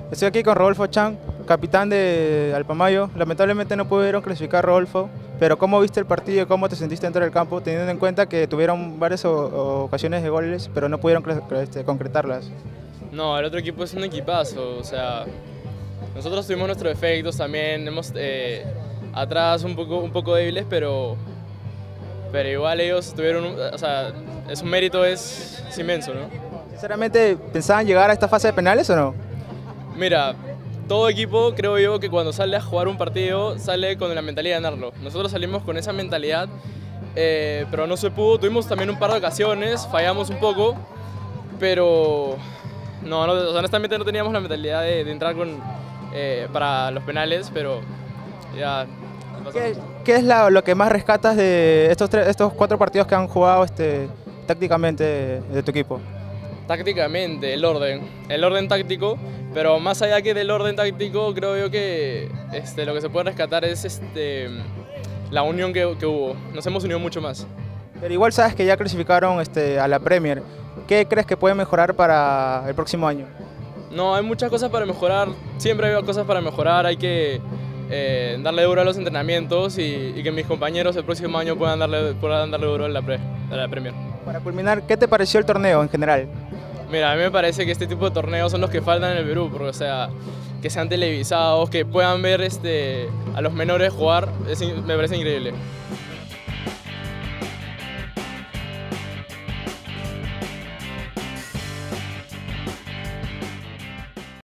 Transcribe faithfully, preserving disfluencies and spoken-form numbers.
Estoy aquí con Rodolfo Chan, capitán de Alpamayo. Lamentablemente no pudieron clasificar, Rodolfo, pero ¿cómo viste el partido y cómo te sentiste dentro del campo, teniendo en cuenta que tuvieron varias o- o ocasiones de goles, pero no pudieron cla- cla- este, concretarlas? No, el otro equipo es un equipazo, o sea, nosotros tuvimos nuestros defectos también, hemos eh, atrás un poco, un poco débiles, pero, pero igual ellos tuvieron, un- o sea, su mérito es, es inmenso, ¿no? Sinceramente, ¿pensaban llegar a esta fase de penales o no? Mira, todo equipo creo yo que cuando sale a jugar un partido sale con la mentalidad de ganarlo. Nosotros salimos con esa mentalidad, eh, pero no se pudo, tuvimos también un par de ocasiones, fallamos un poco, pero no, no, o sea, honestamente no teníamos la mentalidad de, de entrar con, eh, para los penales, pero ya pasó. ¿Qué, qué es la- lo que más rescatas de estos, tres- estos cuatro partidos que han jugado este, tácticamente de, de tu equipo? Tácticamente, el orden, el orden táctico, pero más allá que del orden táctico, creo yo que este, lo que se puede rescatar es este, la unión que, que hubo. Nos hemos unido mucho más. Pero igual sabes que ya clasificaron este, a la Premier. ¿Qué crees que puede mejorar para el próximo año? No, hay muchas cosas para mejorar, siempre hay cosas para mejorar, hay que eh, darle duro a los entrenamientos y, y que mis compañeros el próximo año puedan darle, puedan darle duro a la, pre, a la Premier. Para culminar, ¿qué te pareció el torneo en general? Mira, a mí me parece que este tipo de torneos son los que faltan en el Perú, porque, o sea, que sean televisados, que puedan ver este, a los menores jugar, es in- me parece increíble.